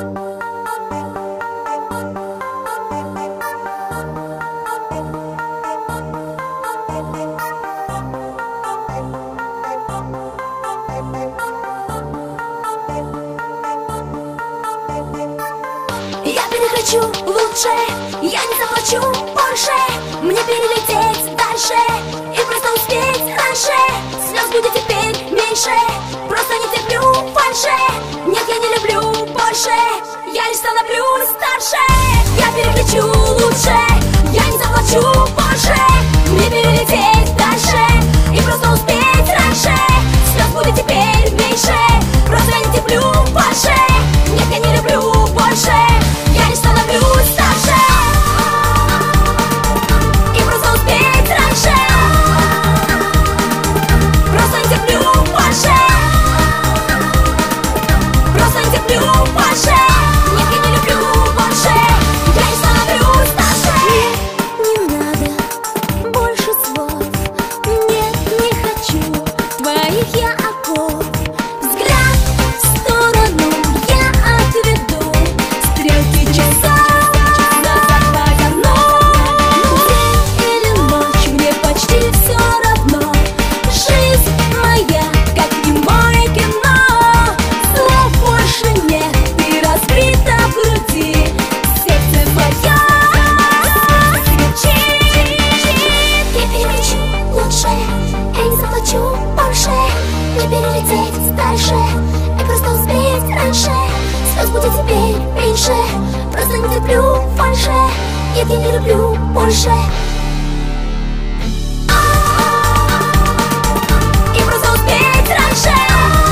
Лучше, я не заплачу больше. Мне перелететь дальше и просто успеть раньше. Слез будет теперь меньше, просто не терплю фальши. Нет, я не люблю больше, я лишь становлюсь старше. Я переключу лучше, я не заплачу больше. Мне перелететь дальше и просто успеть раньше. Слез будет теперь меньше, просто я не терплю фальши. Нет, я не люблю больше, я лишь становлюсь старше. И просто успеть раньше. Просто не терплю больше. Просто не терплю больше. Нет, я не люблю больше, я лишь становлюсь старше. Не надо больше слов. Нет, не хочу твоих я оков. Взгляд в сторону я отведу. Стрелки часов назад поверну. День или ночь, мне почти все равно. Жизнь моя, как немое кино. Слов больше нет, ты разбита в груди. Сердце мое кричит. Я переключу лучше, я не заплачу больше. Не перелететь дальше и просто успеть раньше. Слез будет теперь меньше, просто не терплю фальши. Нет, я не люблю больше. И просто успеть раньше.